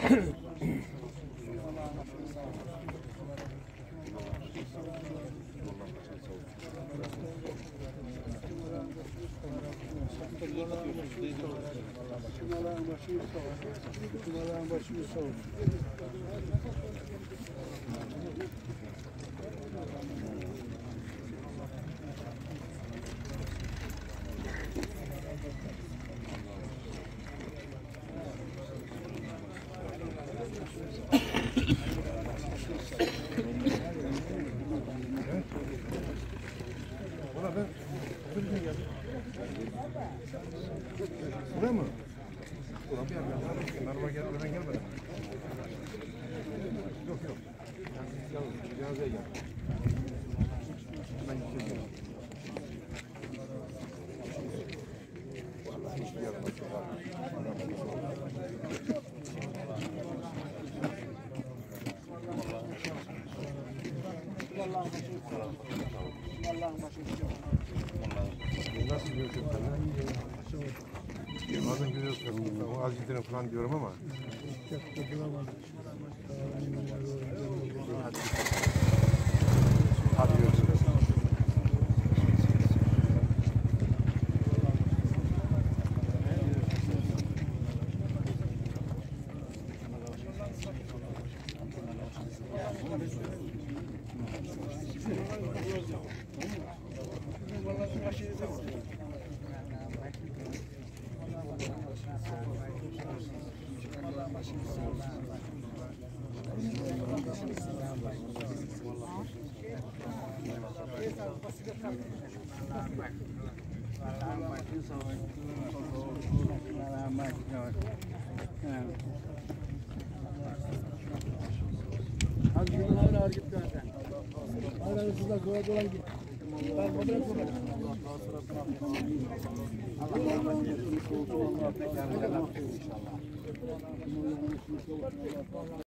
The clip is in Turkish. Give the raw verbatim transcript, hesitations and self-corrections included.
Allah'ın başını sağ olsun. Allah'ın başını sağ olsun. Buna ben otuz gün geldim. Buraya mı? Ulan bir yerden araba geldi, ben gelmedim. Yok yok. Cenazeye geldim. Ben gideceğim. Vallahi hiçbir yerden açıklar. Allah'ın başını sağ olsun. Allah'ın başını sağ olsun. Nasıl diyorsun sen? Bazen biliyorsun, o az gidelim falan diyorum ama. Hadi görüşürüz. Hadi yolun ağır ağır git zaten. Ağır ağır şurada dola dola git. Ben fotoğraf çekelim. Allah'ın başını sağ olsun.